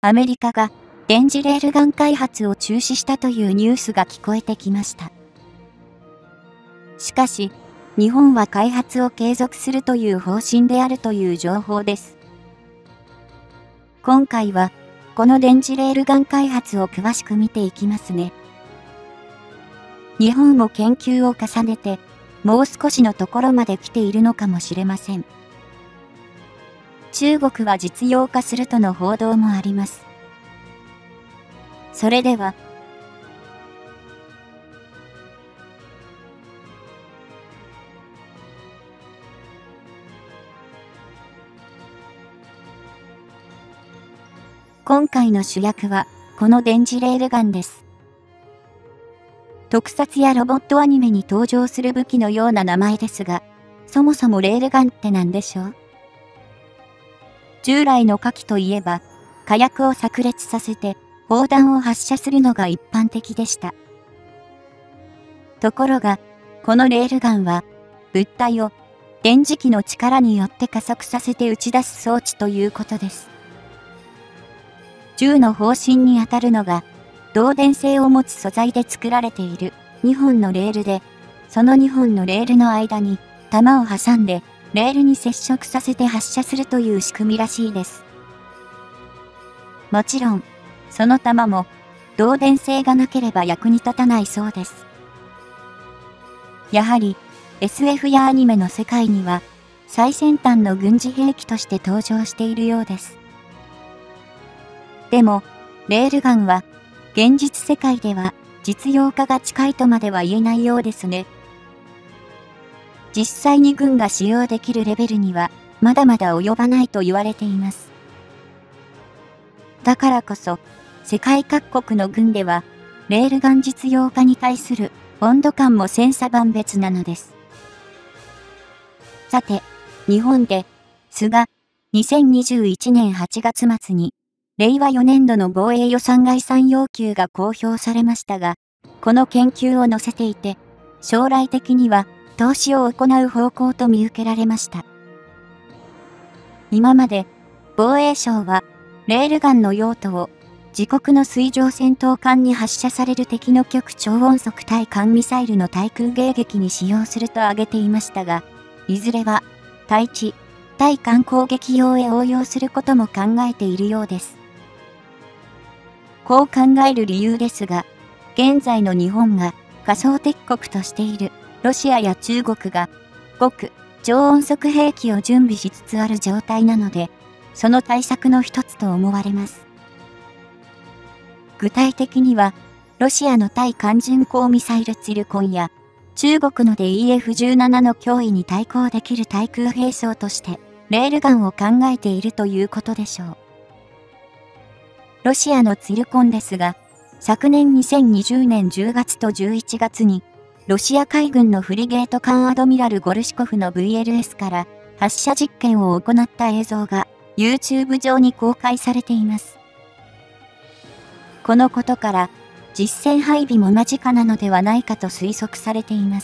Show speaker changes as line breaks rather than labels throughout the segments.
アメリカが電磁レールガン開発を中止したというニュースが聞こえてきました。しかし、日本は開発を継続するという方針であるという情報です。今回は、この電磁レールガン開発を詳しく見ていきますね。日本も研究を重ねて、もう少しのところまで来ているのかもしれません。中国は実用化するとの報道もあります。それでは、今回の主役は、この電磁レールガンです。特撮やロボットアニメに登場する武器のような名前ですが、そもそもレールガンって何でしょう？従来の火器といえば、火薬を炸裂させて、砲弾を発射するのが一般的でした。ところが、このレールガンは、物体を電磁気の力によって加速させて打ち出す装置ということです。銃の砲身にあたるのが、導電性を持つ素材で作られている2本のレールで、その2本のレールの間に弾を挟んで、レールに接触させて発射するという仕組みらしいです。もちろん、その弾も、導電性がなければ役に立たないそうです。やはり、SF やアニメの世界には、最先端の軍事兵器として登場しているようです。でも、レールガンは、現実世界では実用化が近いとまでは言えないようですね。実際に軍が使用できるレベルには、まだまだ及ばないと言われています。だからこそ、世界各国の軍では、レールガン実用化に対する温度感も千差万別なのです。さて、日本で、菅、2021年8月末に、令和4年度の防衛予算概算要求が公表されましたが、この研究を載せていて、将来的には投資を行う方向と見受けられました。今まで、防衛省は、レールガンの用途を、自国の水上戦闘艦に発射される敵の極超音速対艦ミサイルの対空迎撃に使用すると挙げていましたが、いずれは、対地、対艦攻撃用へ応用することも考えているようです。こう考える理由ですが、現在の日本が仮想敵国としているロシアや中国が極超音速兵器を準備しつつある状態なので、その対策の一つと思われます。具体的には、ロシアの対艦巡航ミサイルツィルコンや、中国ので EF-17 の脅威に対抗できる対空兵装として、レールガンを考えているということでしょう。ロシアのツィルコンですが、昨年2020年10月と11月に、ロシア海軍のフリゲート艦アドミラル・ゴルシコフの VLS から発射実験を行った映像が YouTube 上に公開されています。このことから、実戦配備も間近なのではないかと推測されています。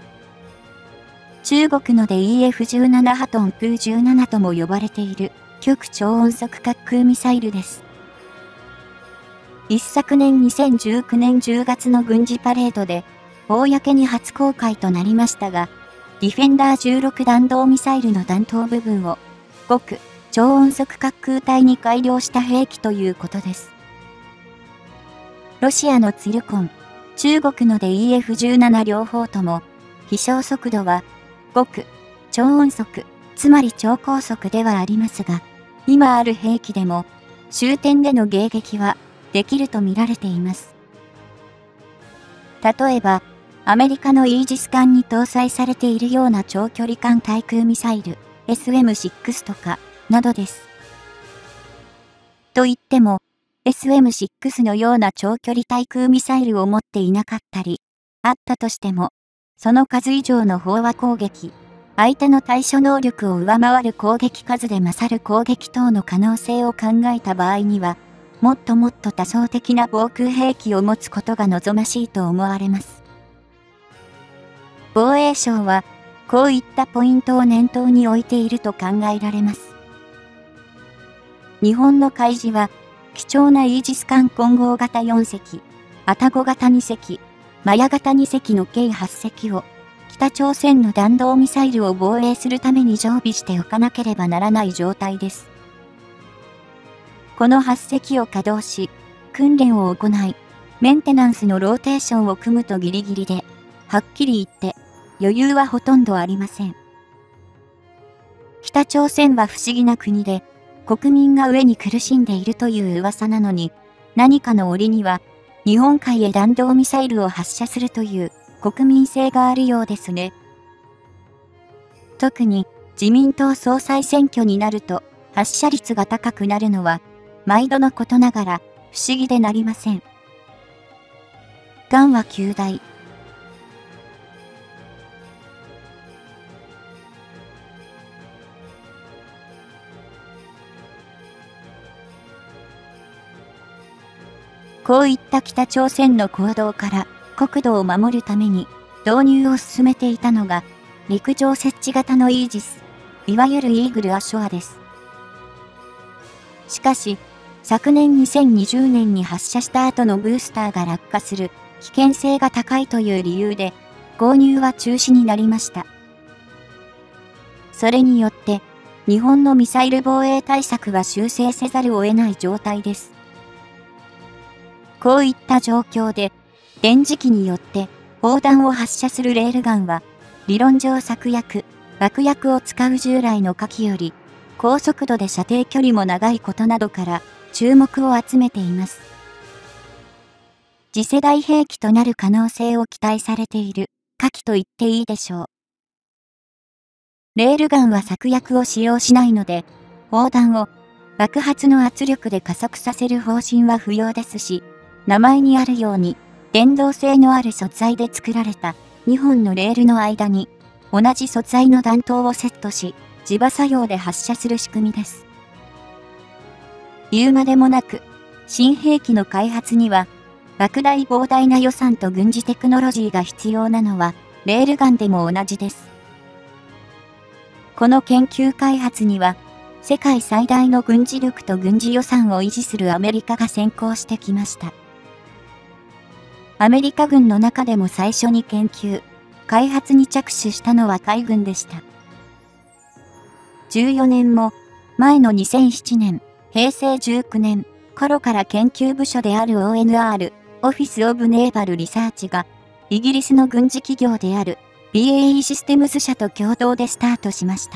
中国ので EF-17 ハトンプー17とも呼ばれている極超音速滑空ミサイルです。一昨年2019年10月の軍事パレードで、公に初公開となりましたが、ディフェンダー16弾道ミサイルの弾頭部分を、極超音速滑空体に改良した兵器ということです。ロシアのツィルコン、中国ので EF-17 両方とも、飛翔速度は、極超音速、つまり超高速ではありますが、今ある兵器でも、終点での迎撃は、できると見られています。例えば、アメリカのイージス艦に搭載されているような長距離艦対空ミサイル SM-6 とか、などです。と言っても、SM-6 のような長距離対空ミサイルを持っていなかったり、あったとしても、その数以上の飽和攻撃、相手の対処能力を上回る攻撃数で勝る攻撃等の可能性を考えた場合には、もっともっと多層的な防空兵器を持つことが望ましいと思われます。防衛省は、こういったポイントを念頭に置いていると考えられます。日本の海自は、 貴重なイージス艦混合型4隻、愛宕型2隻、マヤ型2隻の計8隻を、北朝鮮の弾道ミサイルを防衛するために常備しておかなければならない状態です。この8隻を稼働し、訓練を行い、メンテナンスのローテーションを組むとギリギリで、はっきり言って余裕はほとんどありません。北朝鮮は不思議な国で、国民が飢えに苦しんでいるという噂なのに、何かの折には、日本海へ弾道ミサイルを発射するという国民性があるようですね。特に自民党総裁選挙になると発射率が高くなるのは、毎度のことながら不思議でなりません。眼は9大。こういった北朝鮮の行動から国土を守るために導入を進めていたのが陸上設置型のイージス、いわゆるイーグル・アショアです。しかし、昨年2020年に発射した後のブースターが落下する危険性が高いという理由で購入は中止になりました。それによって日本のミサイル防衛対策は修正せざるを得ない状態です。こういった状況で、電磁気によって砲弾を発射するレールガンは、理論上策薬、爆薬を使う従来の火器より、高速度で射程距離も長いことなどから注目を集めています。次世代兵器となる可能性を期待されている火器と言っていいでしょう。レールガンは策薬を使用しないので、砲弾を爆発の圧力で加速させる方針は不要ですし、名前にあるように、電動性のある素材で作られた2本のレールの間に、同じ素材の弾頭をセットし、磁場作用で発射する仕組みです。言うまでもなく、新兵器の開発には、莫大膨大な予算と軍事テクノロジーが必要なのは、レールガンでも同じです。この研究開発には、世界最大の軍事力と軍事予算を維持するアメリカが先行してきました。アメリカ軍の中でも最初に研究、開発に着手したのは海軍でした。14年も前の2007年、平成19年頃から研究部署である ONR、オフィス・オブ・ネーバル・リサーチが、イギリスの軍事企業である BAE システムズ社と共同でスタートしました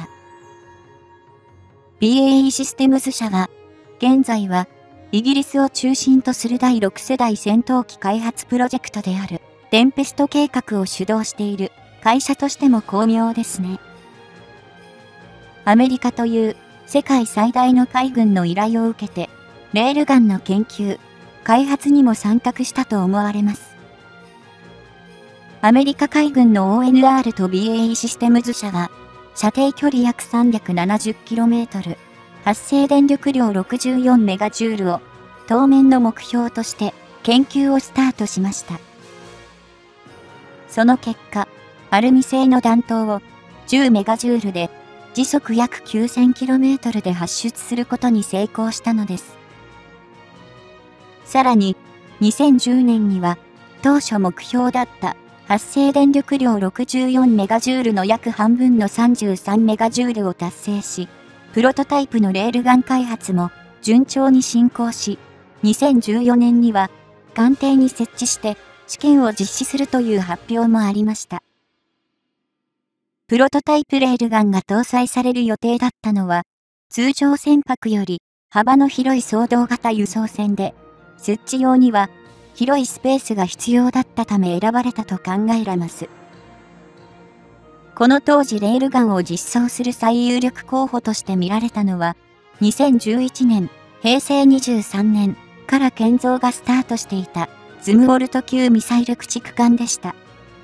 。BAE システムズ社は、現在は、イギリスを中心とする第6世代戦闘機開発プロジェクトである、テンペスト計画を主導している会社としても巧妙ですね。アメリカという世界最大の海軍の依頼を受けて、レールガンの研究、開発にも参画したと思われます。アメリカ海軍の ONR と BAE システムズ社は、射程距離約 370km、発生電力量 64MJ を当面の目標として研究をスタートしました。その結果、アルミ製の弾頭を 10MJ で時速約 9000km で発出することに成功したのです。さらに、2010年には当初目標だった発生電力量 64MJ の約半分の 33MJ を達成し、プロトタイプのレールガン開発も順調に進行し、2014年には艦艇に設置して試験を実施するという発表もありました。プロトタイプレールガンが搭載される予定だったのは、通常船舶より幅の広い双胴型輸送船で、設置用には広いスペースが必要だったため選ばれたと考えられます。この当時レールガンを実装する最有力候補として見られたのは、2011年、平成23年から建造がスタートしていたズムウォルト級ミサイル駆逐艦でした。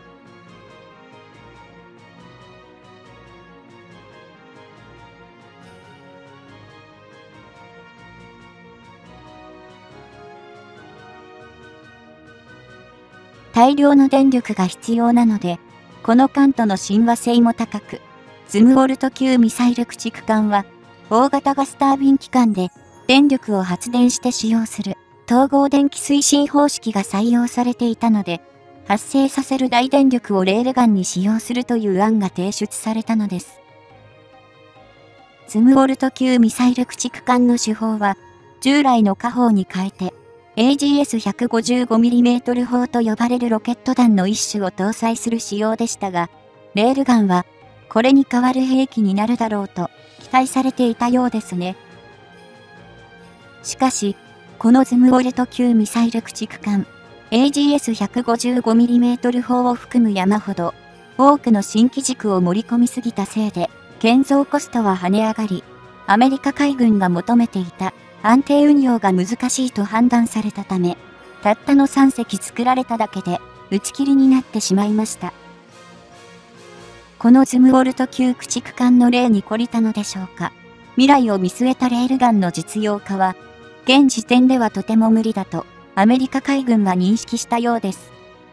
大量の電力が必要なので、この艦との親和性も高く、ズムウォルト級ミサイル駆逐艦は、大型ガスタービン機関で電力を発電して使用する統合電気推進方式が採用されていたので、発生させる大電力をレールガンに使用するという案が提出されたのです。ズムウォルト級ミサイル駆逐艦の主砲は、従来の火砲に変えて、AGS-155mm 砲と呼ばれるロケット弾の一種を搭載する仕様でしたが、レールガンは、これに代わる兵器になるだろうと期待されていたようですね。しかし、このズムウォルト級ミサイル駆逐艦、AGS-155mm 砲を含む山ほど、多くの新機軸を盛り込みすぎたせいで、建造コストは跳ね上がり、アメリカ海軍が求めていた安定運用が難しいと判断されたため、たったの3隻作られただけで打ち切りになってしまいました。このズムウォルト級駆逐艦の例に懲りたのでしょうか。未来を見据えたレールガンの実用化は、現時点ではとても無理だとアメリカ海軍が認識したようです。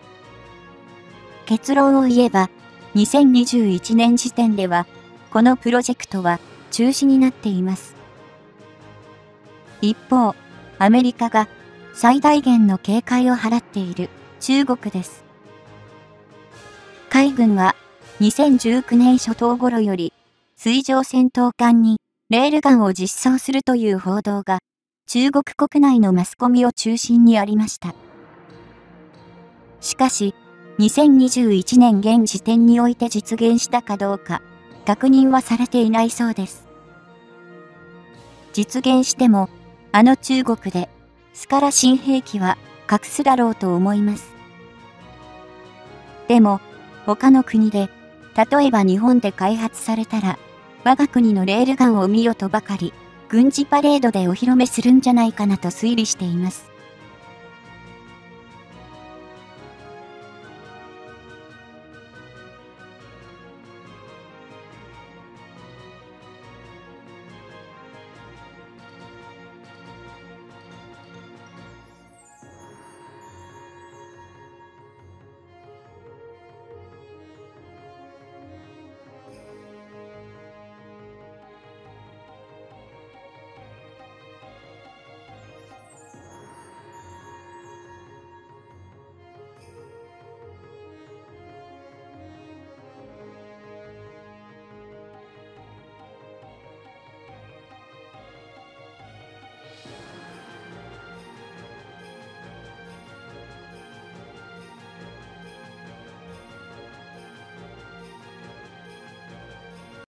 結論を言えば、2021年時点では、このプロジェクトは中止になっています。一方、アメリカが最大限の警戒を払っている中国です。海軍は2019年初頭頃より水上戦闘艦にレールガンを実装するという報道が中国国内のマスコミを中心にありました。しかし、2021年現時点において実現したかどうか確認はされていないそうです。実現しても、あの中国でスカラ新兵器は隠すだろうと思います。でも、他の国で、例えば日本で開発されたら、我が国のレールガンを見よとばかり、軍事パレードでお披露目するんじゃないかなと推理しています。